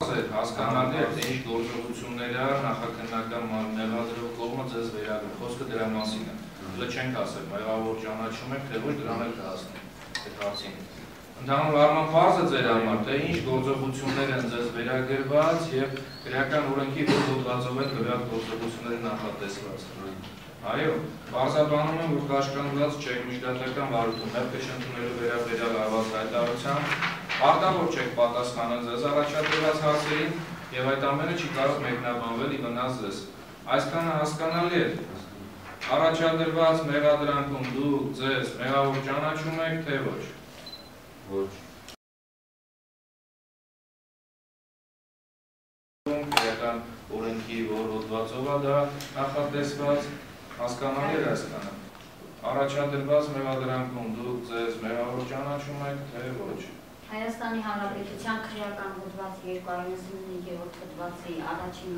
Հասկանալի է, թե ինչ գործողություններ է նախաքննական մեղադրող կողմը ձեզ վերագրում, խոսքը դրա մասին է։ Դա չենք ասել, մեղավոր ճանաչում եք, թե ոչ դրան էլ կհասնենք այդ հարցին։ Ընդհանուր առմամբ պարզ է ձեր համար, թե ինչ գործողություններ են ձեզ վերագրված եւ քրեական օրենքի որ հոդվածով են գրած գործողությունները նախատեսված։ Այո, պարզաբանում եմ, որ կաշկանդված չեք միջդատական վարություն, մեղքի ընդունելու վերաբերյալ արված հայտարարությամբ Արտավոր չեք պատասխանել ձեզ առաջադրված հարցերին եւ այդ ամենը չի կարող մեկնաբանվել ի վնաս ձեզ։ Այսքանը հասկանալի է։ Առաջադրված մեղադրանքում դուք ձեզ մեղավոր ճանաչում եք, թե ոչ։ Ոչ։ Քրեական օրենքի որ հոդվածով է դա նախատեսված, հասկանալի է այսքանը։ Առաջադրված մեղադրանքում դուք ձեզ մեղավոր ճանաչում եք, թե ոչ։ Հայաստանի Հանրապետության քրեական հոդվածի 295-րդ հոդվածի առաջին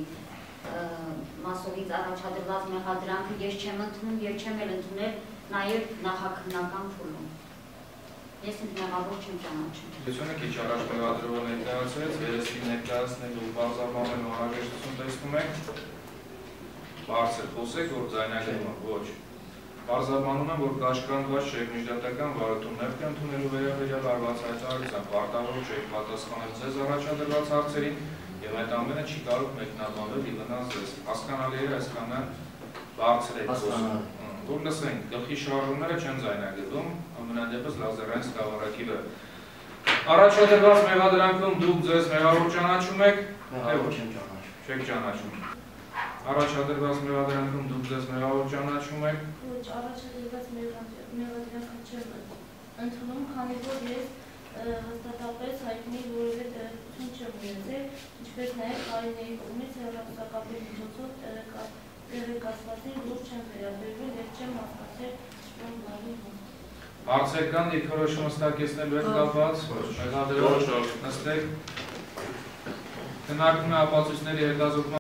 մասովից առաջադրված մեղադրանքը ես չեմ ընդունում եւ չեմ էլ ընդունել նաեւ նախաքննական փուլում։ Ես ինձ մեղավոր չեմ ճանաչում։ Լսում եք, ինչ առաջ մեղադրողը ներկայացրեց, երեսին ներկայացնելու բարձրացման անհրաժեշտություն տեսնում եք։ Բարձր խոսեք, որ ձայնագրումը ոչ։ Պարզաբանում եմ, որ կաշկանդված չեք միջդատական վարություն մեղքի ընդունելու վերաբերյալ արված հայտարարությամբ, արտավոր չեք պատասխանել ձեզ առաջադրված հարցերին եւ այդ ամենը չի կարող մեկնաբանվել ի վնաս ձեզ։ Հասկանալի է, այսքանը բարձր եք խոսում։ Որ լսենք, գլխի շարժումները չեն ձայնագրվում, ամենադեպս լազերային սկավառակի վրա։ Առաջադրված մեղադրանքում դուք ձեզ մեղավոր ճանաչում եք, թե ոչ չեք ճանաչում։ Առաջադրված մեղադրանքում դուք ձեզ մեղավոր ճանաչում եք։ Ոչ, առաջադրված մեղադրանքը չեմ ընդունում, քանի որ ես հաստատապես հայտնի որևէ տեղեկություն չեմ ունեցել, ինչպես նաև Կարինեի կողմից հեռախոսակապի միջոցով տեղեկացվածի լուրջ չեմ վերաբերվել եւ չեմ հասկացել շփոթների մասին։ Հարցեր կան դիրքորոշումը ստակեցնելու հետ կապված, մեղադրող նստեք։ Քննարկում է ապացույցների հետազոտման